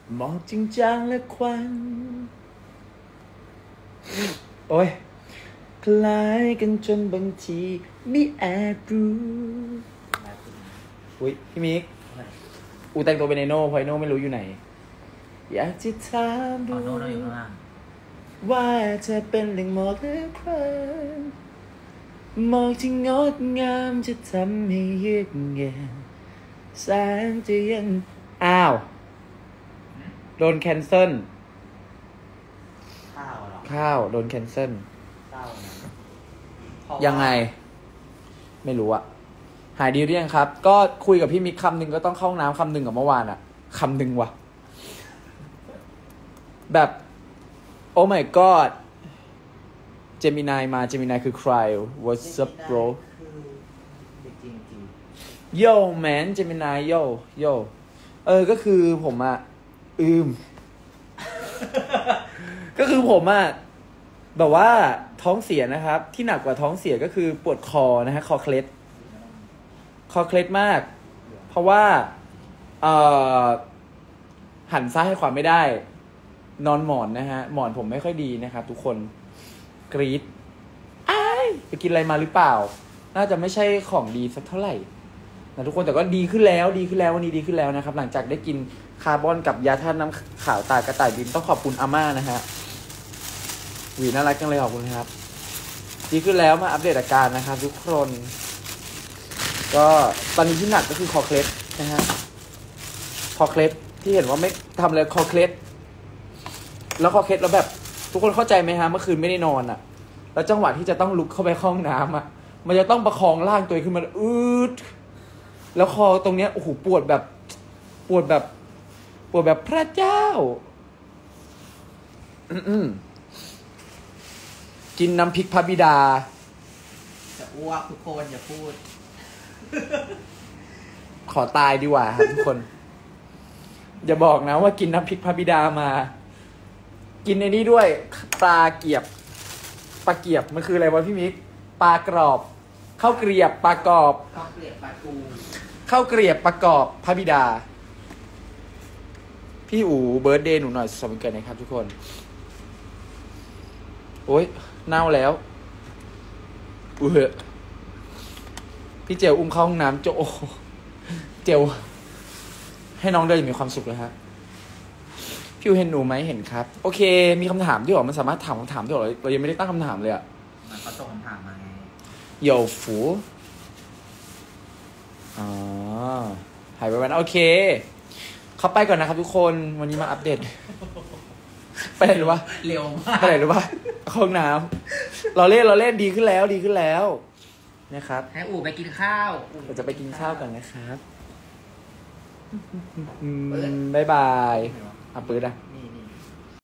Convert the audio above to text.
หมอกจริงจังและควันโอ้ยคล้ายกันจนบางทีไม่อาจรู้อุ้ยพี่มิกอูแต่งตัวเป็นไอโน่เพราะไอโน่ไม่รู้อยู่ไหนอยากจะถามดูว่าเธอเป็นหนึ่งหมอกหรือควันหมอกที่งดงามจะทำให้เยือกเย็นแสงจะยังอ้าวโดนแคนเซิลข้าวโดนแคนเซิลยังไงไม่รู้อะหายดีหรือยังครับก็คุยกับพี่มิกคำหนึ่งก็ต้องเข้าห้องน้ำคำหนึ่งกับเมื่อวานอะคำหนึ่งว่ะแบบโอ้ my god เจมินายมาเจมินายคือใคร what's up bro yo man เจมินาย yo ก็คือผมอะก็คือผมอะแบบว่าท้องเสียนะครับที่หนักกว่าท้องเสียก็คือปวดคอนะฮะคอเคล็ดมากเพราะว่าหันซ้ายให้ขวาไม่ได้นอนหมอนนะฮะหมอนผมไม่ค่อยดีนะครับทุกคนกรี๊ดไปกินอะไรมาหรือเปล่าน่าจะไม่ใช่ของดีสักเท่าไหร่นะทุกคนแต่ก็ดีขึ้นแล้ววันนี้ดีขึ้นแล้วนะครับหลังจากได้กินคาร์บอนกับยาธาตุน้ำขาวตากระต่ายบินต้องขอบคุณอาม่านะฮะหวีน่ารักจังเลยขอบคุณครับดีขึ้นแล้วมาอัปเดตอาการนะครับทุกคนก็ตอนนี้ที่หนักก็คือคอเคล็ดนะฮะคอเคล็ดที่เห็นว่าไม่ทำเลยคอเคล็ดแล้วคอเคล็ดแล้วแบบทุกคนเข้าใจไหมฮะเมื่อคืนไม่ได้นอนอ่ะแล้วจังหวะที่จะต้องลุกเข้าไปห้องน้ำอ่ะมันจะต้องประคองร่างตัวเองขึ้นมาแล้วคอตรงเนี้ยโอ้โหปวดแบบพระเจ้ากินน้ำพริกพระบิดาจะอ้วกทุกคนอย่าพูดขอตายดีกว่าครับทุกคนอย่าบอกนะว่ากินน้ำพริกพระบิดามากินในนี้ด้วยปลาเกียบมันคืออะไรวะพี่มิกปลากรอบข้าวเกรียบปลากรอบข้าวเกรียบปลาทูข้าวเกรียบประกอบพระบิดาพี่อู๋เบิร์ธเดย์หนูหน่อยสวัสดีกันนะครับทุกคนโอ๊ยเน่าแล้วพี่เจลอุ้มเข้าห้องน้ำเจลให้น้องเดินมีความสุขเลยฮะพี่เห็นหนูไหมเห็นครับโอเคมีคำถามด้วยหรอมันสามารถถามคำถามด้วยหรอเรายังไม่ได้ตั้งคำถามเลยอะมันก็ส่งคำถามมาไงโยฟูหายไปวันโอเคเข้าไปก่อนนะครับทุกคนวันนี้มาอัปเดตไปไหนหรือวะเร็วมากไปไหนหรือวะห้องน้ำเราเล่นดีขึ้นแล้วนะครับให้อู๋ไปกินข้าวเราจะไปกินข้าวกันนะครับบ๊ายบายปื๊ดอะนี่